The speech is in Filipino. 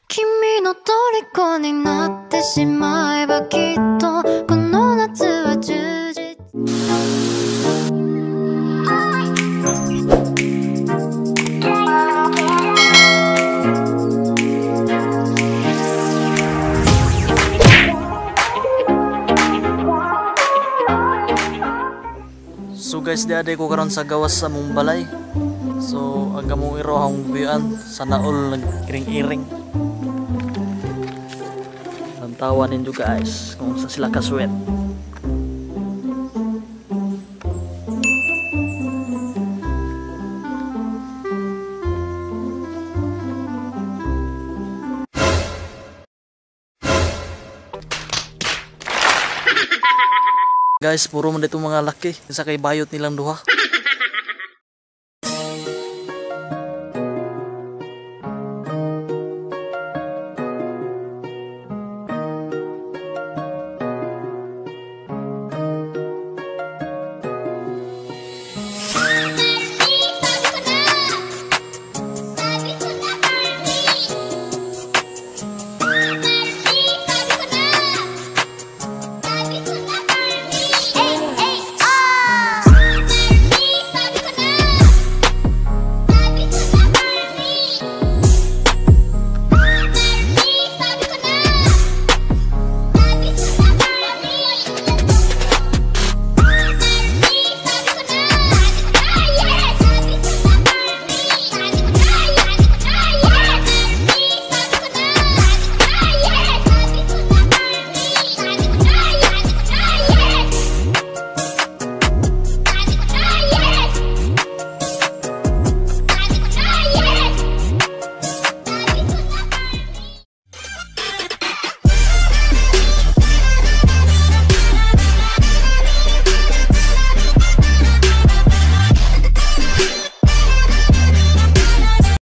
君の虜になってしまえばきっとこの夏は充実。 So guys, di aday ko karon sa gawas sa mong balay. So aga mong irohang biyuan sa naol nagkiring-iring. Nantawan ninyo guys kung sa sila kaswet. Guys, puro man dito mga laki sa kay bayot nilang duha.